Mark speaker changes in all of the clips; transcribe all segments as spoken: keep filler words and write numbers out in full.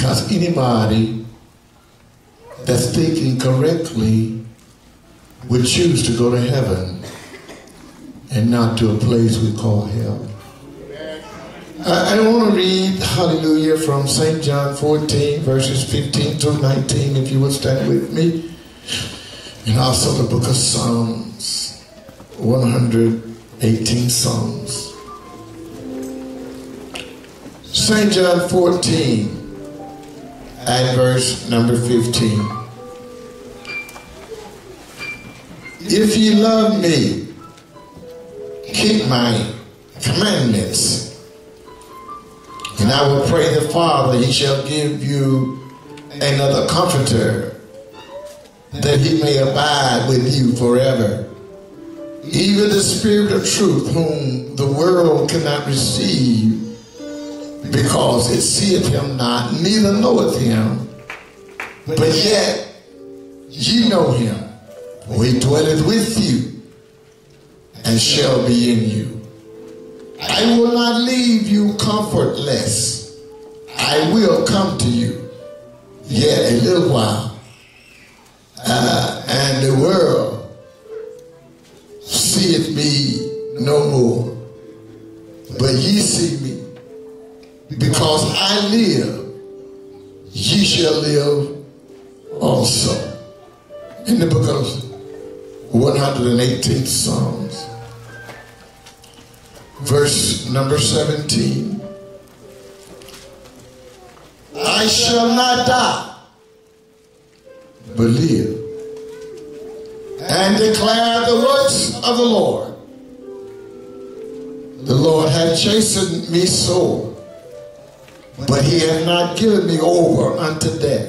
Speaker 1: Because anybody that's thinking correctly would choose to go to heaven and not to a place we call hell. I, I want to read, hallelujah, from Saint John fourteen, verses fifteen through nineteen, if you would stand with me. And also the book of Psalms, one hundred eighteen Psalms. Saint John fourteen, and verse number fifteen. If ye love me, keep my commandments. And I will pray the Father, he shall give you another comforter, that he may abide with you forever. Even the Spirit of truth, whom the world cannot receive, because it seeth him not, neither knoweth him. But yet ye know him, for he dwelleth with you, and shall be in you. I will not leave you comfortless. I will come to you yet a little while. Uh, and the world seeth me no more. But ye see me. Because I live, ye shall live also. In the book of one hundred eighteenth Psalms, verse number seventeen. I shall not die, but live, and declare the works of the Lord. The Lord hath chastened me sore, but he hath not given me over unto death.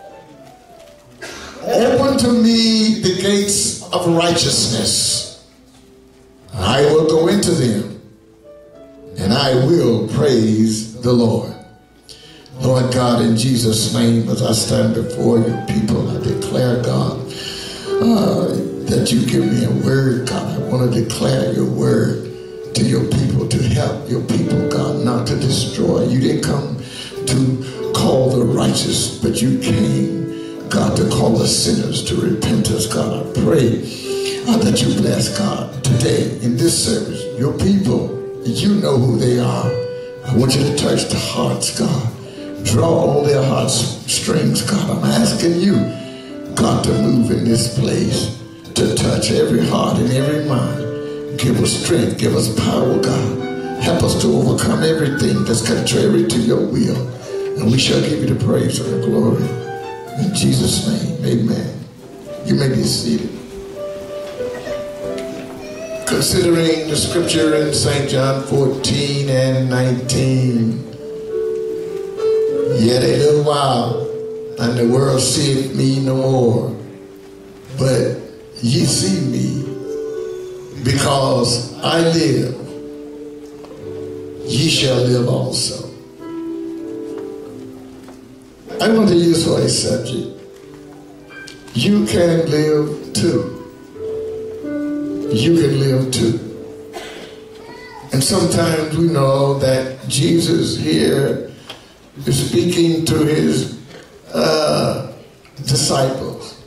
Speaker 1: Open to me the gates of righteousness. I will go into them, and I will praise the Lord. Lord God, in Jesus' name, as I stand before your people, I declare, God, uh, that you give me a word, God. I want to declare your word to your people, to help your people, God, not to destroy. You didn't come to call the righteous, but you came, God, to call the sinners to repentance. God, I pray uh, that you bless, God, today in this service, your people. You know who they are. I want you to touch the hearts, God. Draw all their heartstrings, God. I'm asking you, God, to move in this place, to touch every heart and every mind. Give us strength, give us power, God. Help us to overcome everything that's contrary to your will. And we shall give you the praise and the glory. In Jesus' name, amen. You may be seated. Considering the scripture in Saint John fourteen and nineteen, yet a little while, and the world seeth me no more, but ye see me, because I live, ye shall live also. I want to use for a subject, you can live too. You can live too. And sometimes we know that Jesus here is speaking to his uh, disciples.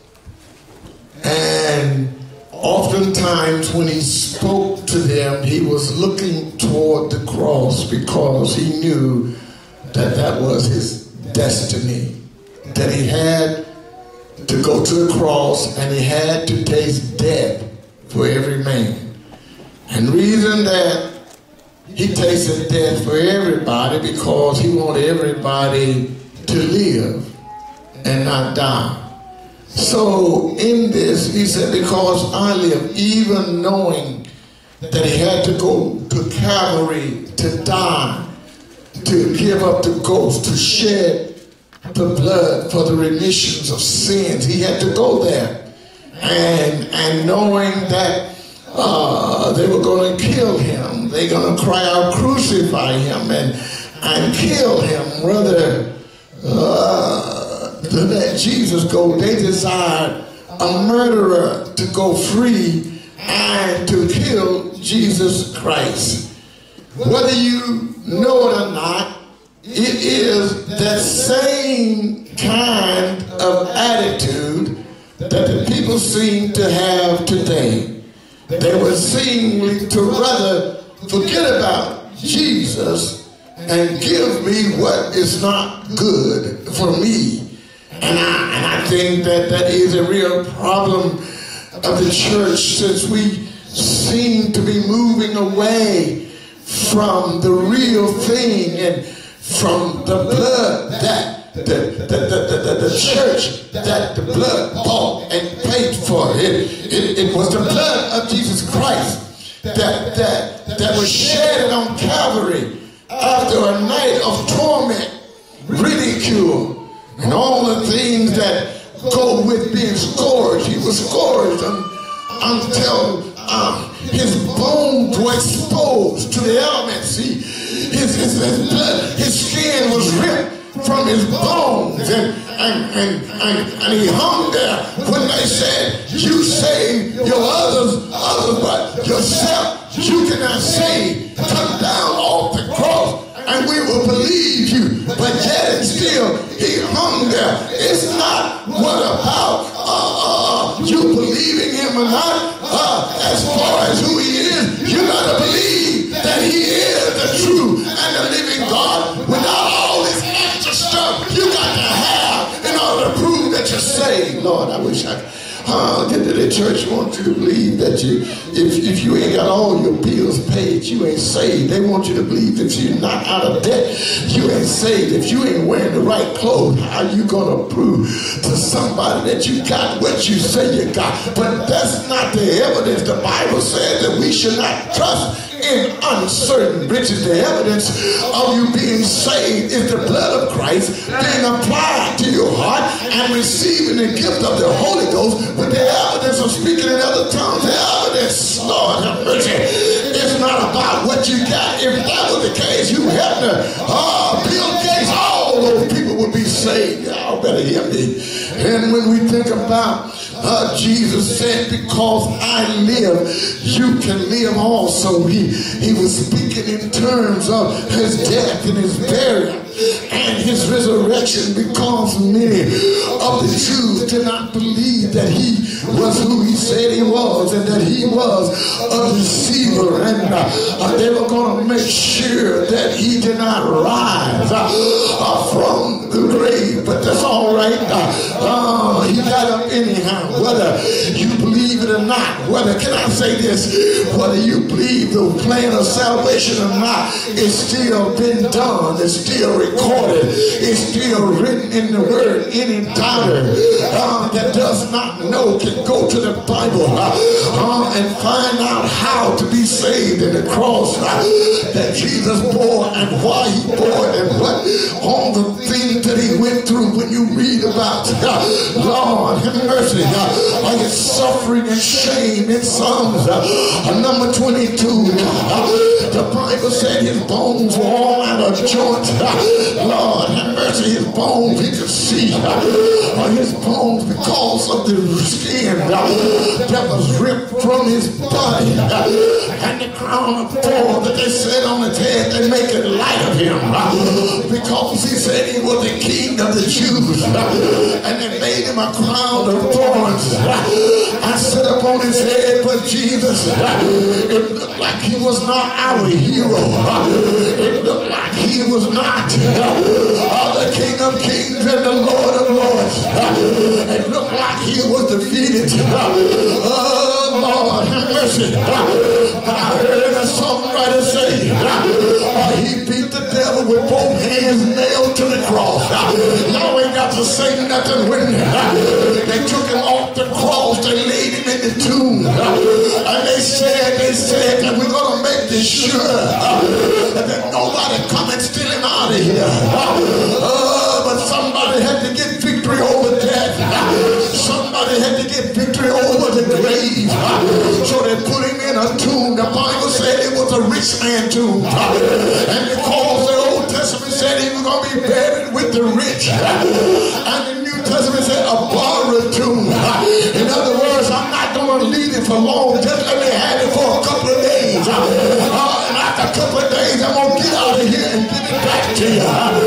Speaker 1: And oftentimes when he spoke to them, he was looking toward the cross, because he knew that that was his destiny, that he had to go to the cross and he had to taste death for every man. And the reason that he tasted death for everybody, because he wanted everybody to live and not die. So in this, he said, because I live, even knowing that he had to go to Calvary to die, to give up the ghost, to shed the blood for the remissions of sins. He had to go there. And, and knowing that uh, they were going to kill him, they're going to cry out, crucify him and, and kill him, rather uh, than let Jesus go. They desired a murderer to go free and to kill Jesus Christ. Whether you know it or not, it is that same kind of attitude that the people seem to have today. They would seem to rather forget about Jesus and give me what is not good for me. And I, and I think that that is a real problem of the church, since we seem to be moving away from the real thing and from the blood that the, the, the, the, the, the church that the blood bought and paid for. It, it, it was the blood of Jesus Christ that, that, that was shed on Calvary after a night of torment, ridicule, and all the things that go with being scourged. He was scourged un, until uh, his bones were exposed to the elements. He, his, his, his, blood, his skin was ripped from his bones, and, and, and, and, and he hung there when they said, you save your others, others, but yourself you cannot save. Come down off the cross and we will believe you. But yet and still he hung there. It's not what about uh, uh, you believing him or not. Uh, as far as who he is, you got to believe that he is the true and the living God. Without all this extra stuff you got to have in order to prove that you're saved. Lord, I wish I could. Uh, the, the church wants you to believe that you, if, if you ain't got all your bills paid, you ain't saved. They want you to believe if you're not out of debt, you ain't saved. If you ain't wearing the right clothes, how you going to prove to somebody that you got what you say you got? But that's not the evidence. The Bible says that we should not trust in uncertain riches. The evidence of you being saved is the blood of Christ being applied to your heart and receiving the gift of the Holy Ghost with the evidence of speaking in other tongues. The evidence, Lord have mercy, it's not about what you got. If that was the case, you had to, oh, Bill Gates, all those people would be saved. Y'all better hear me. And when we think about Uh, Jesus said, because I live, you can live also. He, he was speaking in terms of his death and his burial and his resurrection, because many of the Jews did not believe that he was who he said he was, and that he was a deceiver, and uh, uh, they were going to make sure that he did not rise uh, uh, from the grave. But that's all right. Uh, uh, he got up anyhow, whether you believe it or not. Whether, can I say this, whether you believe the plan of salvation or not, it's still been done. It's still recorded. It's still written in the word. Any doubter uh, that does not know can go to the Bible uh, uh, and find out how to be saved in the cross uh, that Jesus bore, and why he bore it, and what all the things that he went through. When you read about uh, Lord have mercy, uh, uh, his suffering and shame in Psalms uh, uh, number twenty-two, uh, the Bible said his bones were all out of joint. Uh, Lord have mercy, his bones he could see. Uh, his bones, because of the skin uh, that was ripped from his body, uh, and the crown of thorns that they set on his head, they make it light of him, uh, because he said he was the king of the Jews, uh, and they made him a crown of thorns. Uh, I set upon his head, but Jesus, uh, it looked like he was not our hero. Uh, it looked like he was not uh, the King of Kings and the Lord of Lords. Uh, it looked like he was defeated. Oh, Lord, have mercy. I heard a songwriter say, uh, he beat the devil with both hands nailed to the cross. Y'all ain't got to say nothing when they took him off the cross. They laid him in the tomb. And they said, they said that we're going to make this sure that nobody come and steal him out of here. Uh, but somebody had to get victory over death. Somebody had to get victory over the grave. So they put him in a tomb. The Bible said it was a rich man tomb. And because the Old Testament said he was going to be buried with the rich, and the New Testament said a borrowed tomb. In other words, I'm not going to leave it for long. Just let me have it for a couple of days. Uh, and after a couple of days, I'm going to get out of here and give it back to you.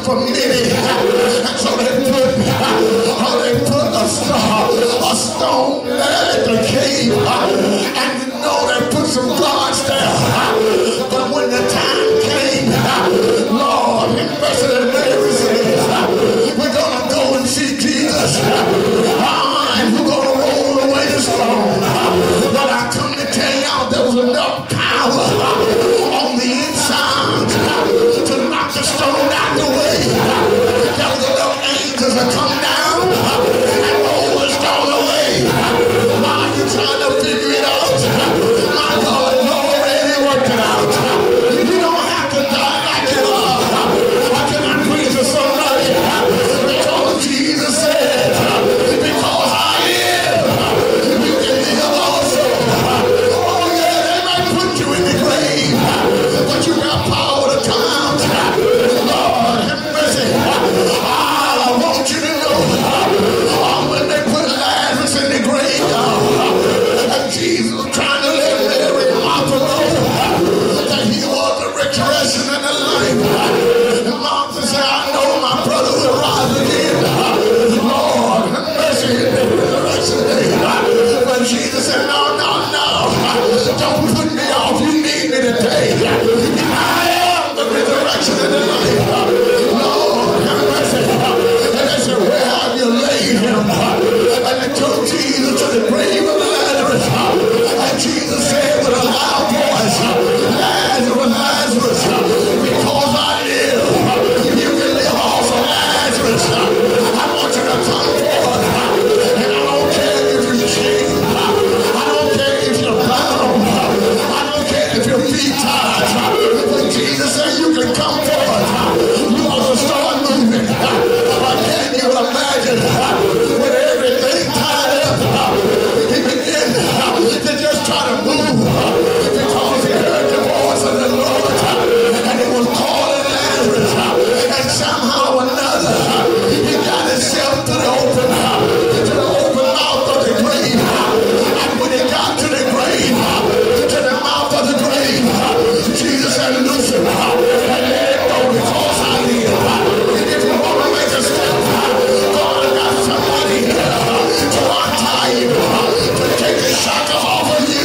Speaker 1: for many. And so they put, they put a, a stone there at the cave. And you know they put some guards there. But when the time came, Lord, in mercy, Mary said, we're going to go and see Jesus. And we're going to roll away the stone. But I come to tell y'all there was enough power on the inside to knock the stone out the way. There was enough angels to come down and roll the stone away. Why are you trying to figure it out? My God, you already worked it out. You don't have to die like you are. I cannot preach to somebody because Jesus said, because I live, you can live also. Oh yeah, they might put you in the grave, but you got power to come out. Lord have mercy. I want you to know, oh, when they put Lazarus in the grave, oh, and Jesus was trying to let Mary and Martha know that he was the resurrection and the life. And Martha said, I know my brother will rise again. Lord have mercy in the resurrection day. But Jesus said, no, no, no. Don't put me off. You need me today. I am the resurrection and the life. Lord have mercy. And they said, where have you laid him? And they took Jesus to the grave of Lazarus. And Jesus said with a loud voice, Lazarus, Lazarus, because I live, you can live also. Lazarus, I want you to come forward. And I don't care if you're chained. I don't care if you're bound. I don't care if your feet tied. But Jesus said you can come forward. You want to start moving. But can you imagine with everything tied up, he began to just try to move because he heard the voice of the Lord and it was calling Lazarus. And somehow or another, he got himself to the open, to the open mouth of the grave. And when he got to the grave, to the mouth of the grave, Jesus said, loosen and let it go because I live. If you want to make a step, God got somebody here to untie you, to take the shackles off of you.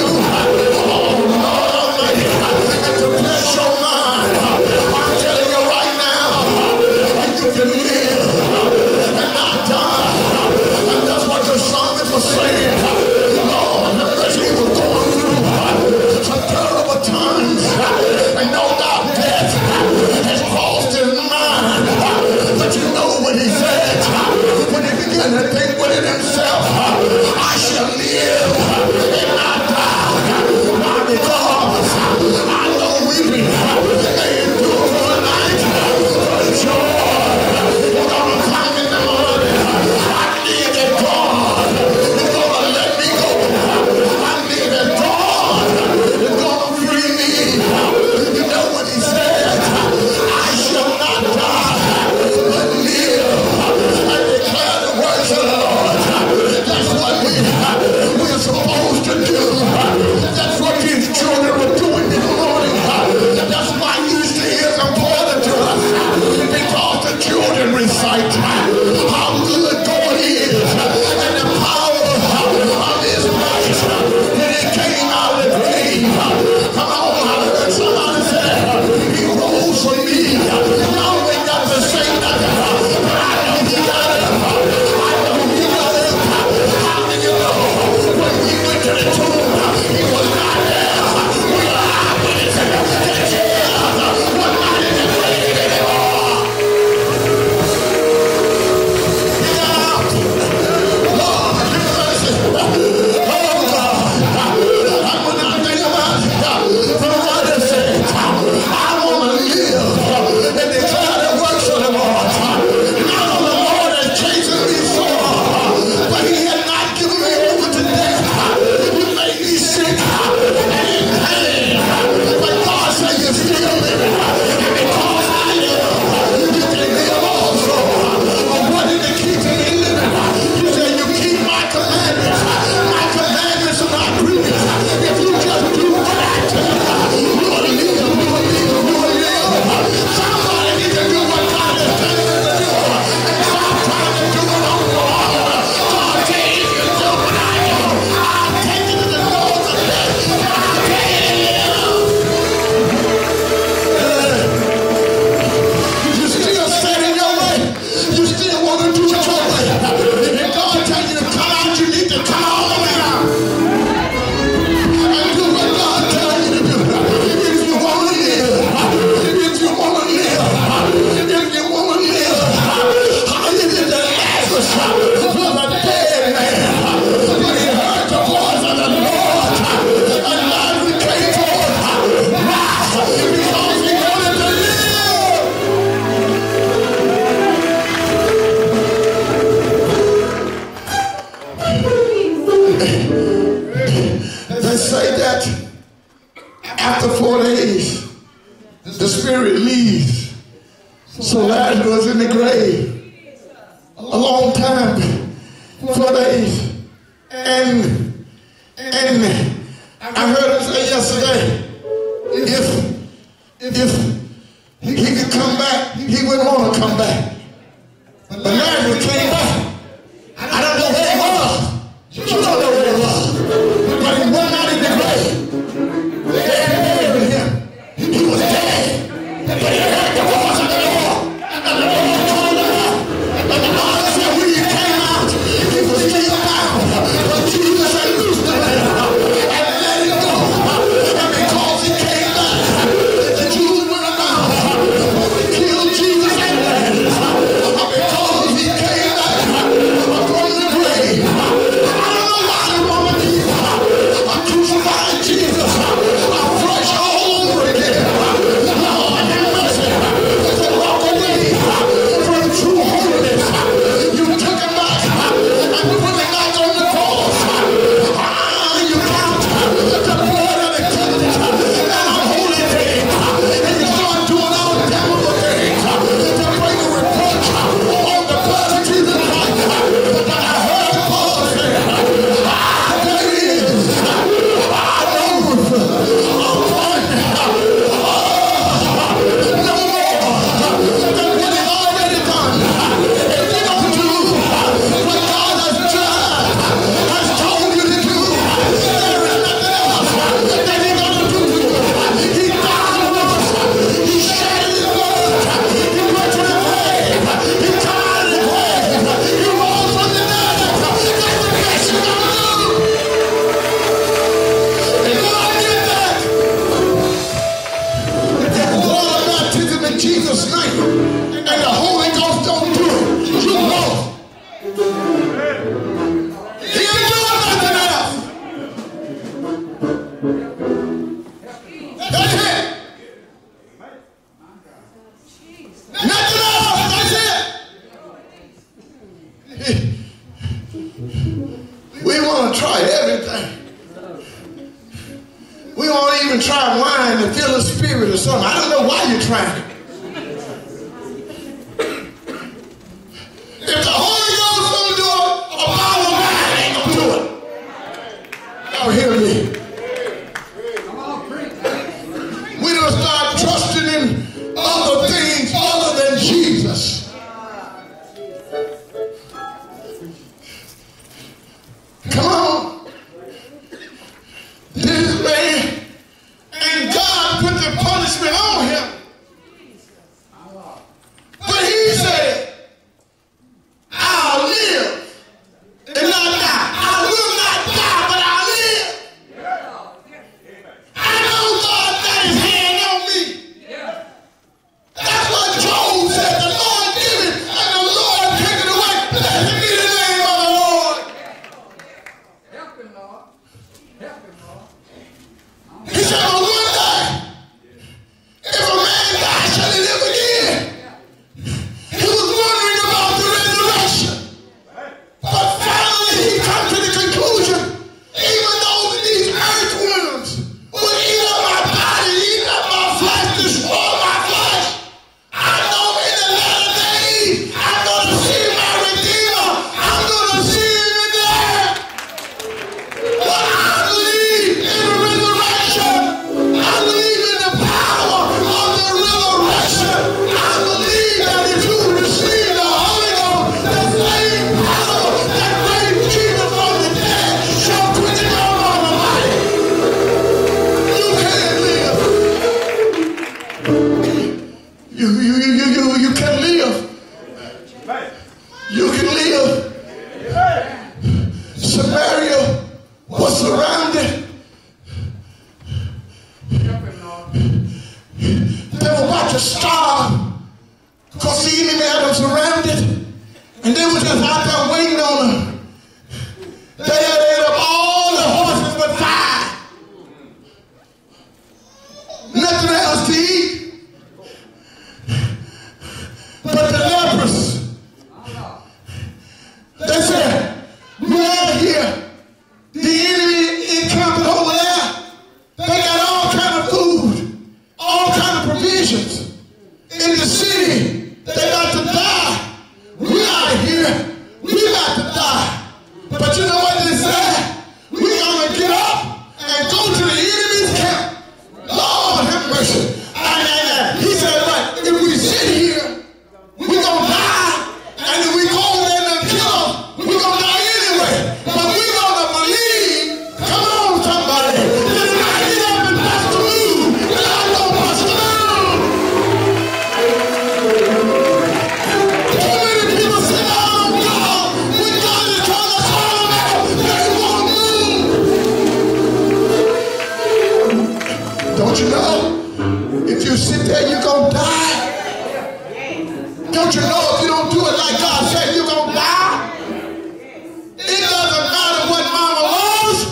Speaker 1: Oh, Lord Almighty, and to bless your mind. I'm telling you right now, you can live and not die. And that's what the psalmist was saying. Lord, as he was going through some terrible times, and no doubt death has crossed his mind. But you know what he said when he began to think within himself, I shall live and not die. Why? Because I know weeping may endure for a night, but joy is gonna come in the morning. I need that God is gonna let me go. I need that God is gonna free me. You know what he said? I shall not die, but live and declare the words of the Lord. That's what we, we're supposed They say that after four days, the spirit leaves. So Lazarus was in the grave a long time, four days. And, and I heard him say yesterday, if, if he could come back, he wouldn't want to come back. But Lazarus came back. I don't know where he was. You don't know where he was. But he went out in the grave. They had buried him. He was dead. But he heard the voice of the Lord. And the Lord called out. And the Lord said, when he came out, he was still bound. But Jesus had loosed him and let him go. And because he came back, the Jews went around. We killed Jesus and Lazarus. Because he came back from the grave. I don't know why the woman are crucifying Jesus afresh all over again. Lord, have mercy. To walk away from true holiness. You took him back and put him back on the cross. Ah, you count the blood of the covenant and a holy thing. And you start doing all terrible things to bring a reproach on the blood of Jesus Christ. But I heard Paul say, ah, there he is. I know upon no more than what he's already done. If you don't do what God has done, has told you to do, there is nothing else that he's going to do. He died once. He shed his blood. He went to the grave. He died in the grave. He rose from the dead. That's the best you're going to do. And God did that. There's water baptism in Jesus' name. And the Holy Ghost don't do it. You know. He ain't doing nothing else. That's it. Nothing else. That's it. We want to try everything. We want to even try wine and feel the spirit or something. I don't know why you're trying it. If the Holy Ghost don't do it, a bottle of wine ain't going to do it. Y'all hear me? We don't start trusting in other things other than Jesus. Come on. This man, and God put the punishment on him. But he said, I'll live and not die. I will not die, but I'll live. I know God got his hand on me. That's what Job said. The Lord give it and the Lord take it away. Blessed be the name of the Lord.
Speaker 2: Help him, Lord. Help him, Lord.
Speaker 1: He said, but one day, if a man dies, shall he live again? He was wondering about the resurrection. But finally he come to the conclusion, even though these earthworms would eat up my body, eat up my flesh, destroy my flesh, I know in the latter days I'm going to see my Redeemer. I'm going to see him in the air. But I believe in the resurrection. I believe in the power of the resurrection. I believe that if you receive the Holy Ghost, the same power that raised Jesus from the dead shall quicken your mortal body. You can't live. You, you, you, you, you, you can live. You can live. Samaria was surrounded.
Speaker 2: Help him, Lord.
Speaker 1: They were about to starve because the enemy had them surrounded. And they were just out there waiting on them. They had ate up all the horses but five. Nothing else to eat. But the lepers, they said, we are here Don't you know? If you sit there, you're going to die. Don't you know if you don't do it like God said, you're going to die? It doesn't matter what mama was.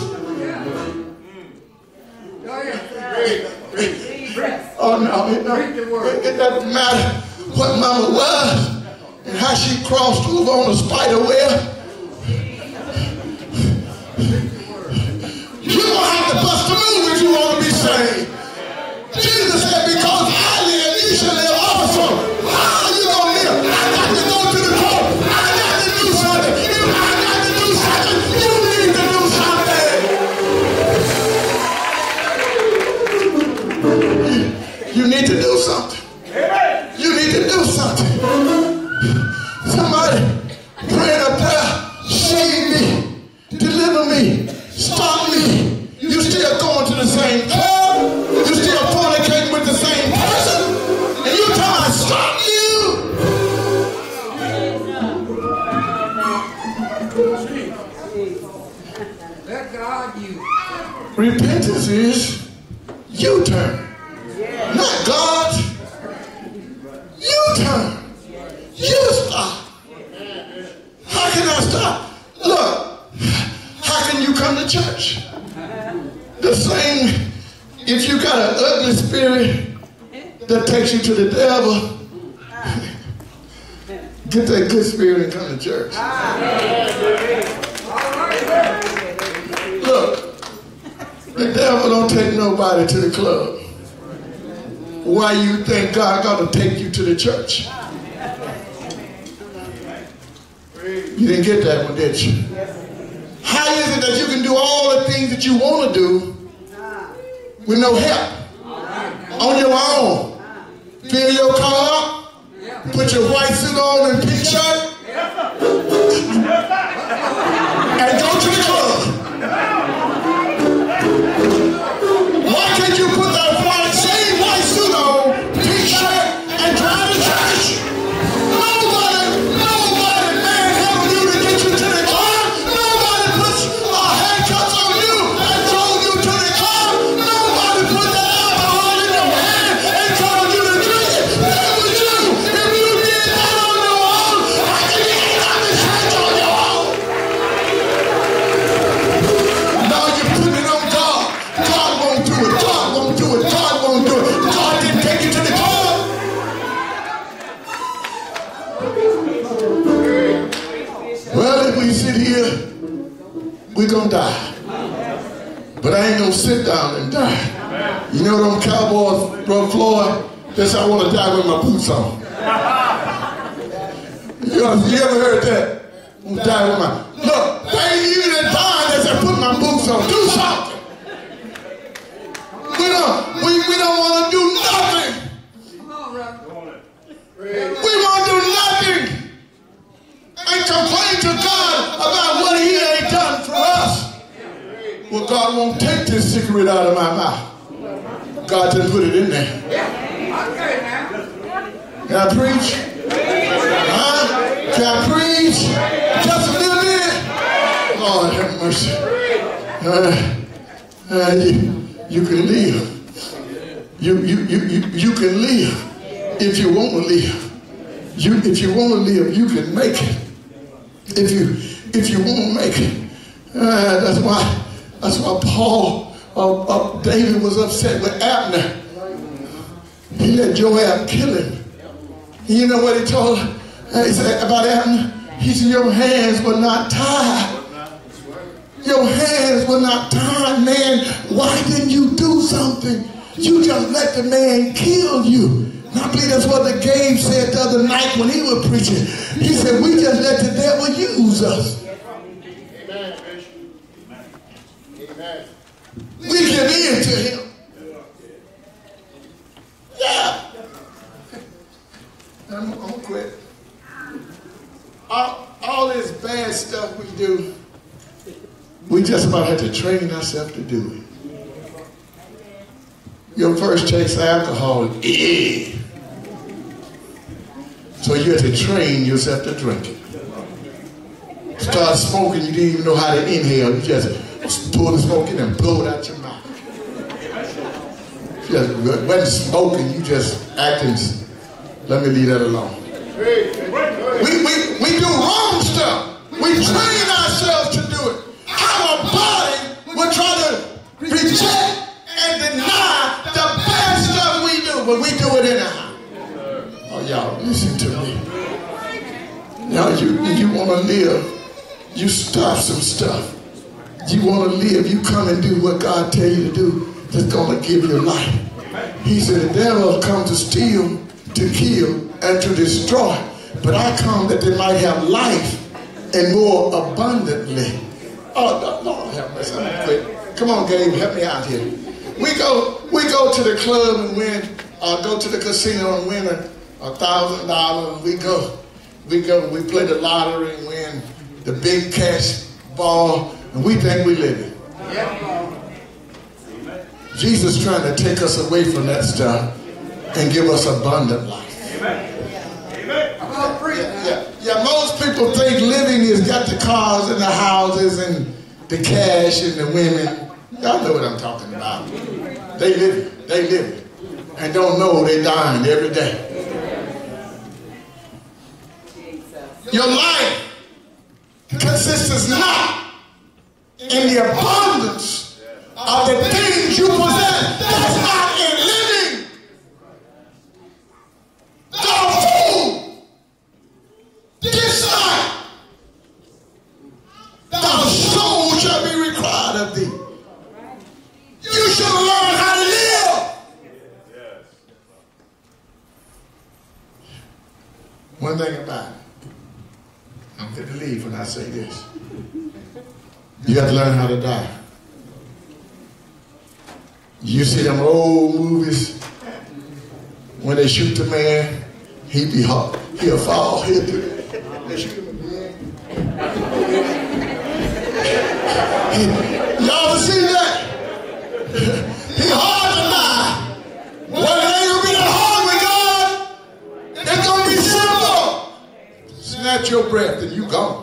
Speaker 1: Oh, no, it, no, it, it doesn't matter what mama was and how she crossed over on a spider web. You're going to have to bust a move if you want to be saved. Jesus said, because I live, you shall live also. How are you going to live? I got to go to the cross. I got to do something. If I got to do something, you need to do something. You, you need to do something. You need to do something. Somebody praying a prayer, save me, deliver me, stop me. You still going to the same club. You still fornicating with the same person. And you trying to stop you.
Speaker 2: Let God use.
Speaker 1: Repentance is U-turn. Not God. U-turn. You stop. How can I stop? Look, how can you come to church? The same, if you got an ugly spirit that takes you to the devil, get that good spirit and come to church. Look, the devil don't take nobody to the club. Why you think God got to take you to the church? You didn't get that one, did you? How is it that you can do all the things that you want to do with no help? On your own. Fill your car up, put your white suit on and pink shirt, and go to the club. Why can't you put that white, same white suit on, pink shirt, and drive to church? Nobody, nobody manhandled you to get you to the car. Nobody puts uh, handcuffs on you and drove you to the car. Nobody put that alcohol in your hand and told you to drink it. That was you. If you did that on your own, how can you get out of church on your own? Now you're putting it on God. God won't do it. God won't do it. God won't do it. God didn't take you to the club. Well, if we sit here, we're going to die. But I ain't going to sit down and die. You know them Cowboys, Brother Floyd? That's how I want to die with my boots on. You, know, you ever heard that? I'm going to die with my... Look, they ain't even in time that said put my boots on. Do something. We don't, we, we don't want to do nothing. We want to do nothing and complain to God about what he ain't done for us. Well, God won't take this cigarette out of my mouth. God didn't put it in there. Can I preach? Huh? Can I preach? Just a little bit? Lord have mercy. Uh, uh, you, you can live. You, you, you, you, you can live if you want to live. You, if you want to live, you can make it. If you, if you want to make it. Uh, that's why, that's why Paul, uh, uh, David was upset with Abner. He let Joab kill him. And you know what he told him? Uh, he said about Abner? He said, your hands were not tied. Your hands were not tied, man. Why didn't you do something? You just let the man kill you. And I believe that's what the Gabe said the other night when he was preaching. He said, we just let the devil use us. Amen. Amen. We give in to him. Yeah. I'm, I'm gonna quit. All, all this bad stuff we do, we just about have to train ourselves to do it. Your first taste of alcohol is eh. So you have to train yourself to drink it. Start smoking, you didn't even know how to inhale. You just pull the smoke in and blow it out your mouth. just wasn't smoking. You just acting. Let me leave that alone. We, we, we do wrong stuff. We train ourselves to do it. Our body will try to reject and deny the bad stuff we do, but we do it anyhow. Oh, y'all, listen to me. Now, you, you want to live, you stop some stuff. You want to live, you come and do what God tell you to do. That's going to give you life. He said, the devil come to steal, to kill, and to destroy. But I come that they might have life and more abundantly. Oh, Lord have mercy. I'm gonna quit. Come on, Gabe, help me out here. We go, we go to the club and win, uh, go to the casino and win a, a thousand dollars. We go, we go, we play the lottery and win the big cash ball, and we think we live it. Yeah. Jesus trying to take us away from that stuff and give us abundant life. Amen. Yeah, yeah, yeah, most people think living is got the cars and the houses and the cash and the women. Y'all know what I'm talking about. They live it. They live it. And don't know they're dying every day. Your life consists not in the abundance of the things you possess. That's not in living. Thou fool, this night thy soul shall be required of thee. You should learn how to live. One thing about it, I'm going to leave when I say this. You have to learn how to die. You see them old movies when they shoot the man, he be hot, he'll fall, he'll do it. They shoot him again. Y'all see that? He hard to die. Well, it ain't gonna be that hard with God. It's gonna be simple. Snatch your breath and you gone.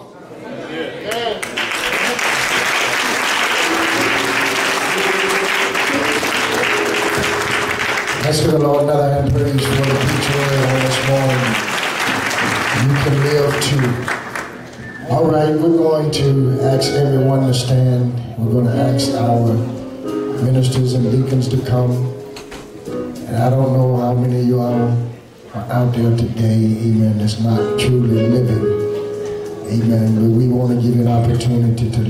Speaker 3: Let's give the Lord another hand praise for the preacher on this morning. You can live too. All right, we're going to ask everyone to stand. We're going to ask our ministers and deacons to come. And I don't know how many of you all are out there today, amen, that's not truly living. Amen, but we want to give you an opportunity to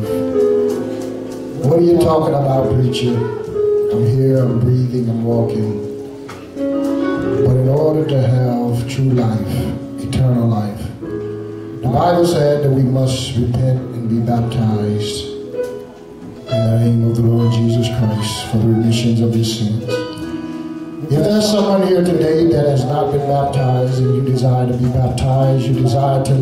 Speaker 3: live. What are you talking about, preacher? I'm here, I'm breathing, I'm walking. But in order to have true life, eternal life, the Bible said that we must repent and be baptized in the name of the Lord Jesus Christ for the remissions of his sins. If there's someone here today that has not been baptized and you desire to be baptized, you desire to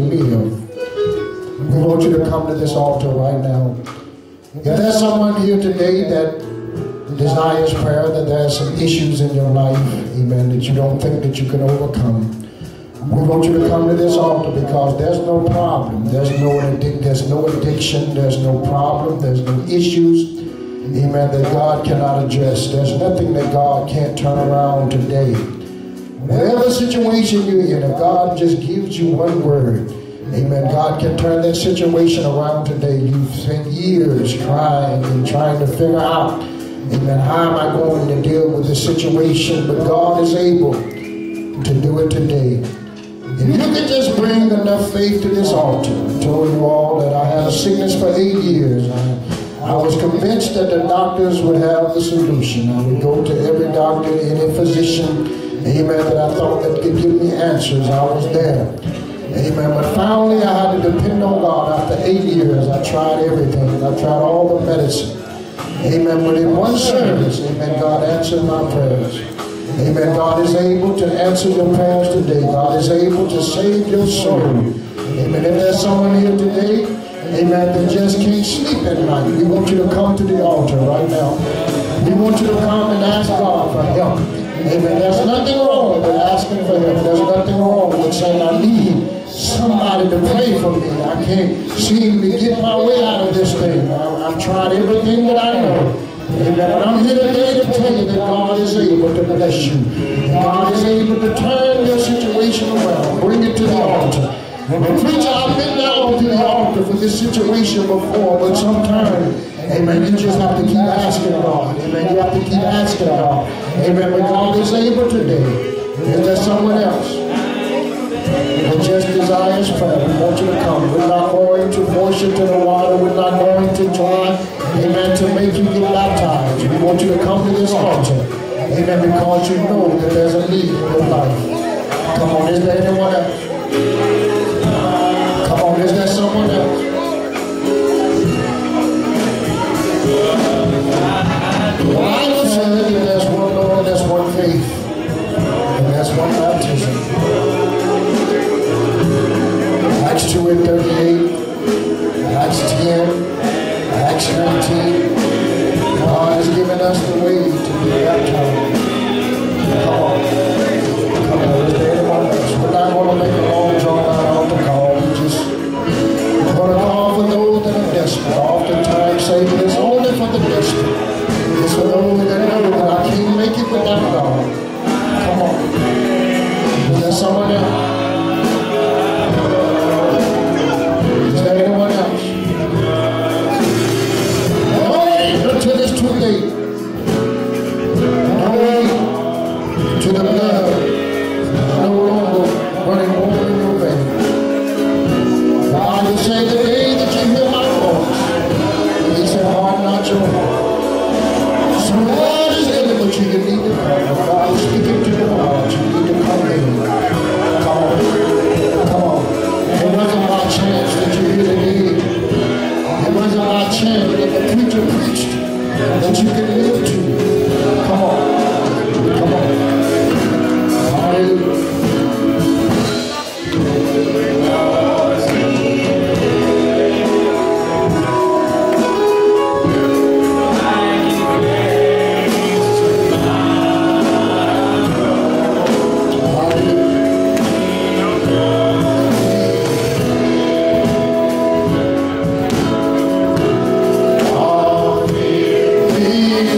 Speaker 3: live, we want you to come to this altar right now. If there's someone here today that desires prayer, that there are some issues in your life, amen, that you don't think that you can overcome, we want you to come to this altar because there's no problem, there's no addic there's no addiction, there's no problem, there's no issues, amen, that God cannot address. There's nothing that God can't turn around today. Whatever situation you're in, if God just gives you one word, amen, God can turn that situation around today. You've spent years trying and trying to figure out, amen, how am I going to deal with this situation? But God is able to do it today. If you could just bring enough faith to this altar. I told you all that I had a sickness for eight years. I, I was convinced that the doctors would have the solution. I would go to every doctor, any physician, amen, that I thought that could give me answers. I was there. Amen. But finally I had to depend on God. After eight years, I tried everything. I tried all the medicine. Amen. But in one service, amen, God answered my prayers. Amen. God is able to answer your prayers today. God is able to save your soul. Amen. If there's someone here today, amen, that just can't sleep at night, we want you to come to the altar right now. We want you to come and ask God for help. Amen. There's nothing wrong with asking for help. There's nothing wrong with saying, I need somebody to pray for me. I can't seem to get my way out of this thing. I, I've tried everything that I know. Amen. And I'm here today to tell you that God is able to bless you. God is able to turn your situation around. Bring it to the altar. And preacher, I've been down to the altar for this situation before, but sometimes, amen, you just have to keep asking God. Amen. You have to keep asking God. Amen. But God is able today. Is there someone else that just desires prayer? We want you to come. We're not going to force you to the water. We're not going to try, amen, to make you get baptized. We want you to come to this altar. Amen. Because you know that there's a need in your life. Come on. Is there anyone else? Come on. Is there someone else? The Bible says that there's one Lord, there's one faith, and there's one baptism. Acts two and thirty-eight, Acts ten, Acts nineteen. God has given us the way to be baptized. Come on. Come on, is there anyone else? We're not going to make a long drawn out altar call. We just we're going to call for those that are desperate. Oftentimes say that it's only for the desperate. It's for those that know that I can't make it without God. Come on. Is there someone else? Is there anyone else? No, wait until it's too late. No, wait to the blood no longer running over in your veins. The Bible says the day that you hear my voice, He said, harden not your heart. So God is in it, but you need to come. God is speaking to your heart. You need to come in. Come on. Come on. It wasn't my chance that you're here today. It wasn't my chance that the preacher preached that you can live to. Come on. Come on. Hallelujah. All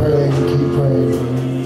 Speaker 3: praying, keep praying.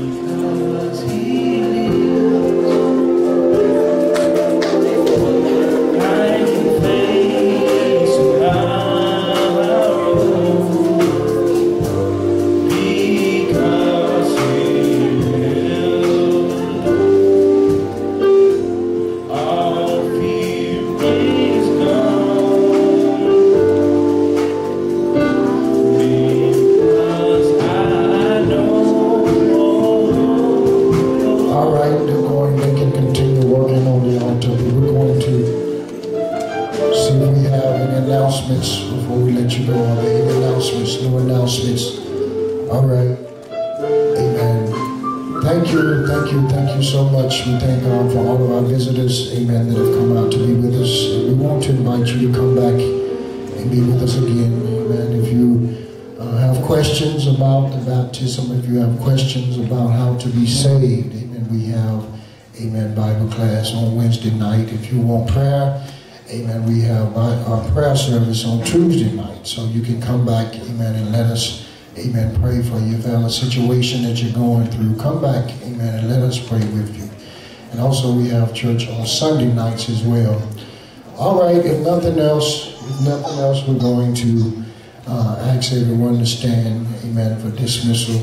Speaker 3: Before we let you go, are there any announcements? No announcements. All right. Amen. Thank you, thank you, thank you so much. We thank God for all of our visitors, amen, that have come out to be with us. And we want to invite you to come back and be with us again, amen. If you uh, have questions about the baptism, if you have questions about how to be saved, amen, we have, amen, Bible class on Wednesday night. If you want prayer, amen, we have our prayer service on Tuesday night, so you can come back, amen, and let us, amen, pray for you. If you have a situation that you're going through, come back, amen, and let us pray with you. And also we have church on Sunday nights as well. All right, if nothing else, if nothing else, we're going to uh, ask everyone to stand, amen, for dismissal.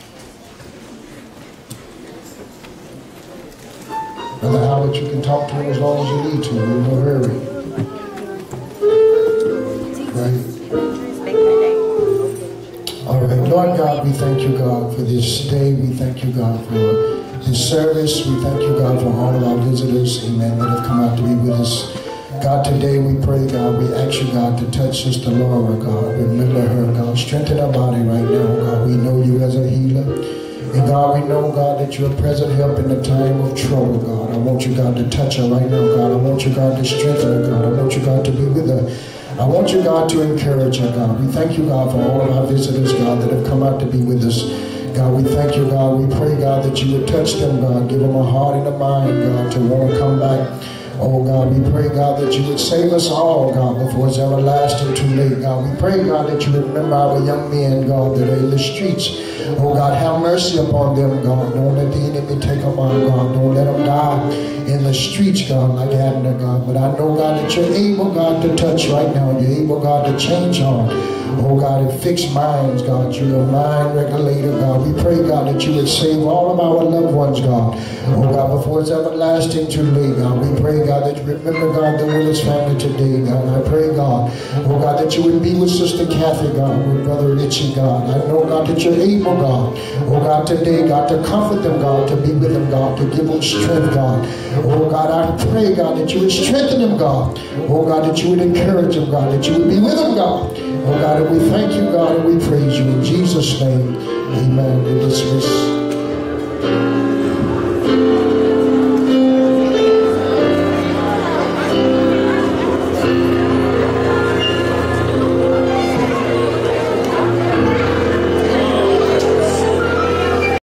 Speaker 3: Brother Howard, you can talk to him as long as you need to. We're in no hurry. Right? All right. Lord God, we thank you, God, for this day. We thank you, God, for this service. We thank you, God, for all of our visitors, amen, that have come out to be with us. God, today we pray, God, we ask you, God, to touch Sister Laura, God. Remember her, God. Strengthen her body right now, God. We know you as a healer. And God, we know, God, that you're a present help in the time of trouble, God. I want you, God, to touch her right now, God. I want you, God, to strengthen her, God. I want you, God, to be with her. I want you, God, to encourage her, God. We thank you, God, for all of our visitors, God, that have come out to be with us. God, we thank you, God. We pray, God, that you would touch them, God. Give them a heart and a mind, God, to want to come back. Oh, God, we pray, God, that you would save us all, God, before it's everlasting too late, God. We pray, God, that you would remember our young men, God, that are in the streets. Oh, God, have mercy upon them, God. Don't let the enemy take them out, God. Don't let them die in the streets, God, like Abner, God. But I know, God, that you're able, God, to touch right now. You're able, God, to change heart. Oh, God, and fix minds, God. You're a mind regulator, God. We pray, God, that you would save all of our loved ones, God. Oh, God, before it's everlasting too late, God. We pray, God, that you remember, God, the Willis family today, God. I pray, God, oh, God, that you would be with Sister Kathy, God, with Brother Richie, God. I know, God, that you're able, God. Oh, God, today, God, to comfort them, God, to be with them, God, to give them strength, God. Oh, God, I pray, God, that you would strengthen them, God. Oh, God, that you would encourage them, God, that you would be with them, God. Oh, God, and we thank you, God, and we praise you. In Jesus' name, amen. We dismiss.